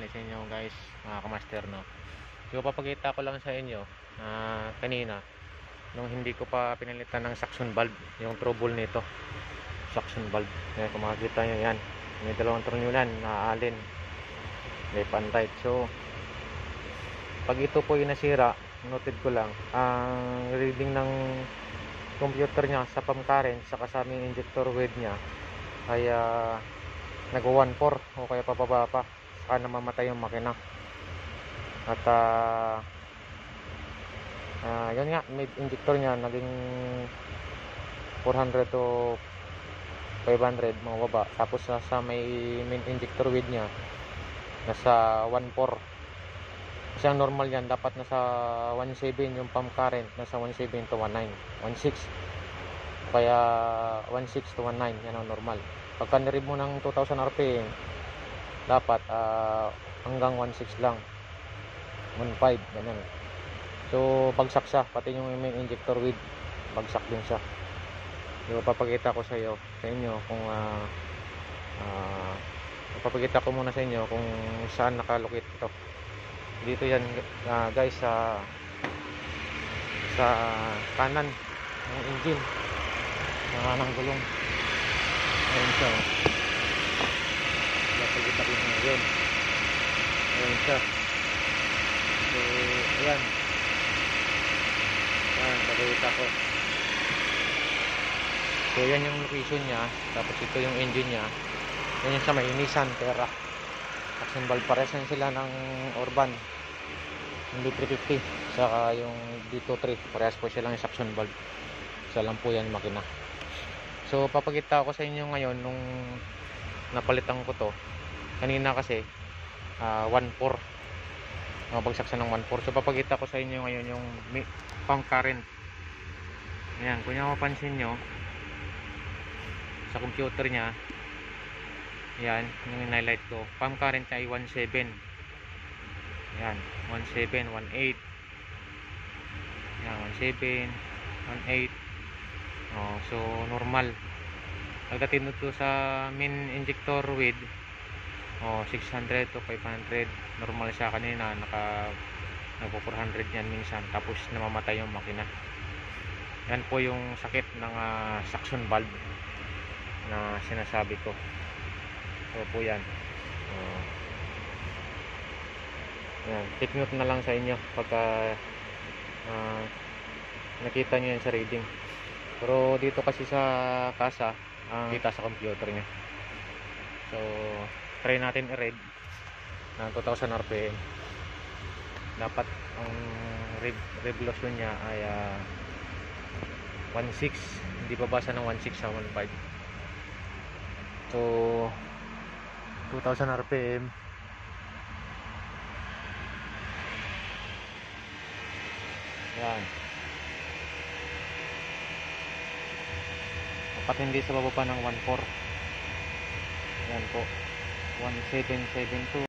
sa inyo guys, mga kamaster, no. So papakita ko lang sa inyo kanina nung hindi ko pa pinalitan ng suction valve, yung trouble nito. Suction valve. Kaya kung makikita nyo yan, may dalawang tornilyo na alin, left and right. So pag ito po yung nasira, noted ko lang ang reading ng computer niya sa pump current sa kasaming injector weight niya ay nag 1.4 o kaya pababa pa, saka namamatay yung makina. At yun nga, may injector niya naging 400 to 500 mga baba. Tapos sa may main injector weight niya nasa 1.4. Kasi ang normal yan dapat nasa 1.7 yung pump current, nasa 1.7 to 1.9, 1.6, kaya 1.6 to 1.9 yan ang normal. Pagka nirib mo ng 2000 rpm dapat hanggang 1.6 lang, 1.5 ganyan. So bagsak siya, pati yung main injector weight bagsak din siya. So papakita ko sa inyo kung papakita ko muna sa inyo kung saan nakalukit ito. Dito yan guys, sa kanan ng engine, sa kanang gulong. Ayan siya, napagkita ko nyo yun. Ayan siya. So ayan, napagkita ko. So yan yung location nya. Tapos ito yung engine nya. Yan yung sa may Nissan Terra. Suction valve, pares sila ng Orban, yung D350 saka yung D23, parehas po silang yung suction valve. Isa lang po yan makina. So papakita ko sa inyo ngayon nung napalitan ko to kanina, kasi 1.4, bagsak siya ng 1.4. So papakita ko sa inyo ngayon yung pump current. Ayan, kung nyo mapansin nyo sa computer nya, yan yung highlight ko, pump current ay 1.7. yan, 1.7, 1.8, yan, 1.7, 1.8. So normal. Pagdating nito sa main injector width, 600 to 500, normal siya. Kanina nagpo 400 yan minsan, tapos namamatay yung makina. Yan po yung sakit ng suction valve na sinasabi ko. So po yan. Yan, take note na lang sa inyo pagka nakita nyo yan sa reading. Pero dito kasi sa kasa, kita sa computer nya. So try natin i-read ng 2000 rpm. Dapat ang revolution nya ay 1.6, hindi babasa ng 1.6 sa 1.5. So 2000 rpm. Yan, dapat hindi sa baba pa ng 1.4. yan po, 1772.